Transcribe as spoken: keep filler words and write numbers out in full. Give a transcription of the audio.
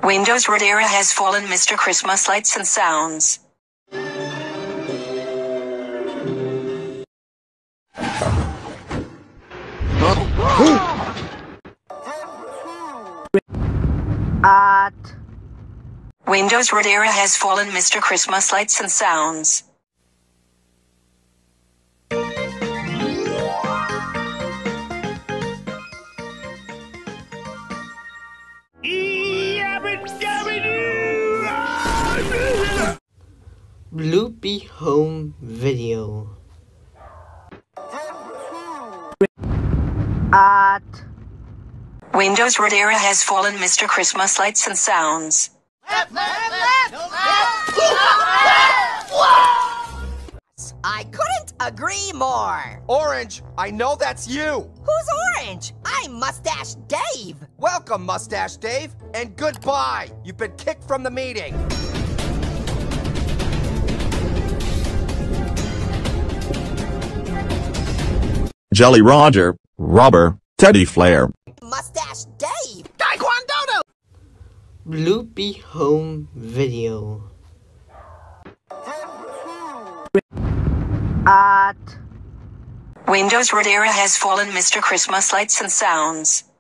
Windows root era has fallen, Mister Christmas lights and sounds. At Windows root era has fallen, Mister Christmas lights and sounds. Bloopy home video. At Windows root era has fallen, Mister Christmas lights and sounds. Left, left, left, left, left. I couldn't agree more. Orange, I know that's you. Who's Orange? I'm Mustache Dave. Welcome, Mustache Dave, and goodbye. You've been kicked from the meeting. Jelly Roger, Rubber, Teddy Flare. Mustache Dave. Taekwondo! Bloopy home video. At Windows root era has fallen, Mister Christmas lights and sounds.